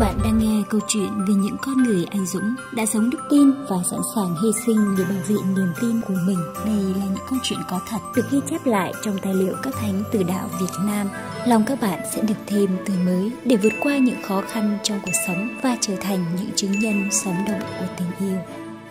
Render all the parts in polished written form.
bạn đang nghe câu chuyện về những con người anh dũng đã sống đức tin và sẵn sàng hy sinh để bảo vệ niềm tin của mình. Đây là những câu chuyện có thật được ghi chép lại trong tài liệu các thánh từ đạo Việt Nam. Lòng các bạn sẽ được thêm tươi mới để vượt qua những khó khăn trong cuộc sống và trở thành những chứng nhân sống động của tình yêu.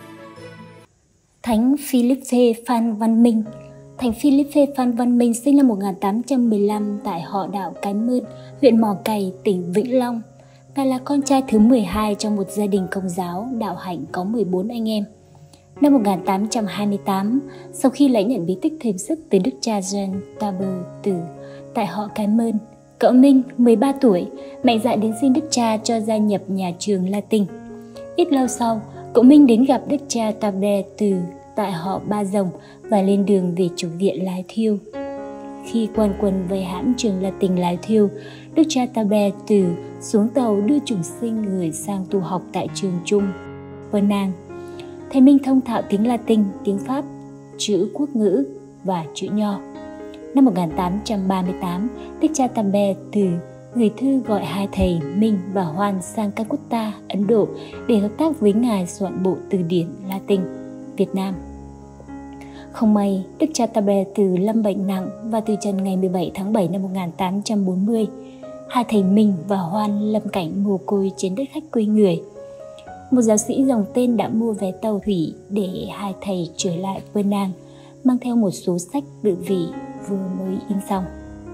Thánh Philippe Phan Văn Minh. Thánh Philippe Phan Văn Minh sinh năm 1815 tại họ Đạo Cái Mơn, huyện Mỏ Cày, tỉnh Vĩnh Long. Ngài là con trai thứ 12 trong một gia đình Công giáo đạo hạnh có 14 anh em. Năm 1828, sau khi lãnh nhận bí tích thêm sức từ Đức cha Jean Tabor Tử tại họ Cái Mơn, cậu Minh 13 tuổi mạnh dạn đến xin Đức cha cho gia nhập nhà trường Latin. Ít lâu sau, cậu Minh đến gặp Đức cha Tabor Tử tại họ Ba Rồng và lên đường về chủ viện Lái Thiêu. Khi quan quân vây hãm trường Latin Lái Thiêu, Đức cha Tabor Tử xuống tàu đưa chúng sinh người sang tu học tại trường Trung, Penang. Thầy Minh thông thạo tiếng Latin, tiếng Pháp, chữ quốc ngữ và chữ Nho. Năm 1838, Đức cha Tabor Tử gửi thư gọi hai thầy Minh và Hoan sang Calcutta, Ấn Độ để hợp tác với Ngài soạn bộ từ điển Latin Việt Nam. Không may, Đức cha Tabor Tử lâm bệnh nặng và từ trần ngày 17 tháng 7 năm 1840. Hai thầy Minh và Hoan lâm cảnh mồ côi trên đất khách quê người. Một giáo sĩ dòng tên đã mua vé tàu thủy để hai thầy trở lại Penang, mang theo một số sách tự vị vừa mới in xong.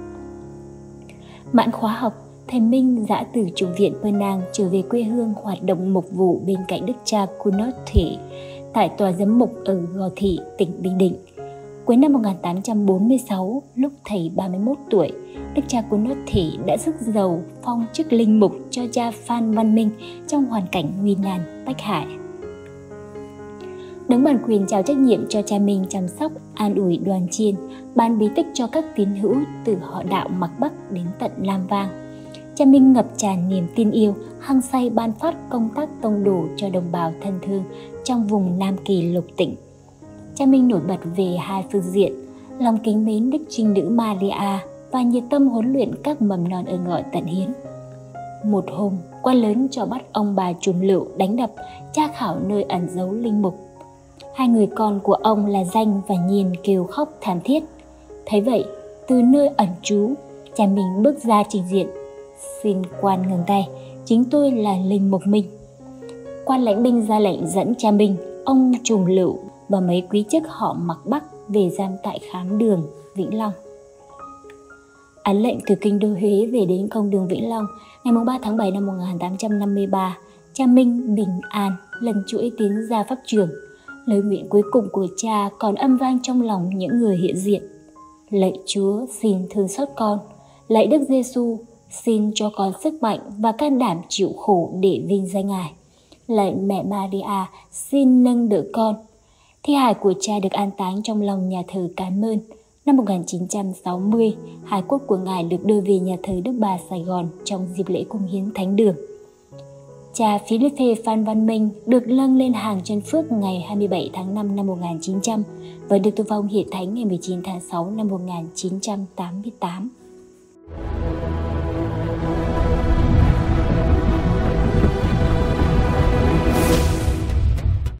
Mãn khóa học, thầy Minh dã từ chủ viện Penang trở về quê hương hoạt động mục vụ bên cạnh Đức cha Kunot Thị tại tòa giám mục ở Gò Thị, tỉnh Bình Định. Cuối năm 1846, lúc thầy 31 tuổi, Đức cha Kunot Thị đã rước dầu phong chức linh mục cho cha Phan Văn Minh trong hoàn cảnh nguy nan bách hại. Đấng bản quyền trao trách nhiệm cho cha Minh chăm sóc, an ủi đoàn chiên, ban bí tích cho các tín hữu từ họ Đạo Mạc Bắc đến tận Lam Vang. Cha Minh ngập tràn niềm tin yêu, hăng say ban phát công tác tông đồ cho đồng bào thân thương trong vùng Nam Kỳ Lục Tỉnh. Cha Minh nổi bật về hai phương diện: lòng kính mến Đức Trinh Nữ Maria và nhiệt tâm huấn luyện các mầm non ơn gọi tận hiến. Một hôm, quan lớn cho bắt ông bà trùm lựu đánh đập, tra khảo nơi ẩn giấu linh mục. Hai người con của ông là Danh và Nhiên kêu khóc thảm thiết. Thấy vậy, từ nơi ẩn trú, cha Minh bước ra trình diện: "Xin quan ngừng tay, chính tôi là linh mục Minh." Quan lãnh binh ra lệnh dẫn cha Minh, ông trùm lựu và mấy quý chức họ Mạc Bắc về giam tại Khám Đường, Vĩnh Long. Án lệnh từ kinh đô Huế về đến công đường Vĩnh Long ngày 3 tháng 7 năm 1853, cha Minh bình an lần chuỗi tiến ra pháp trường. Lời nguyện cuối cùng của cha còn âm vang trong lòng những người hiện diện: "Lạy Chúa, xin thương xót con. Lạy Đức Giêsu, xin cho con sức mạnh và can đảm chịu khổ để vinh danh Ngài. Lạy mẹ Maria, xin nâng đỡ con." Thi hài của cha được an táng trong lòng nhà thờ Cái Mơn. Năm 1960, hài cốt của Ngài được đưa về nhà thờ Đức Bà Sài Gòn trong dịp lễ cúng hiến Thánh Đường. Cha Philippe Phan Văn Minh được lâng lên hàng chân phước ngày 27 tháng 5 năm 1900 và được tôn phong hiện thánh ngày 19 tháng 6 năm 1988.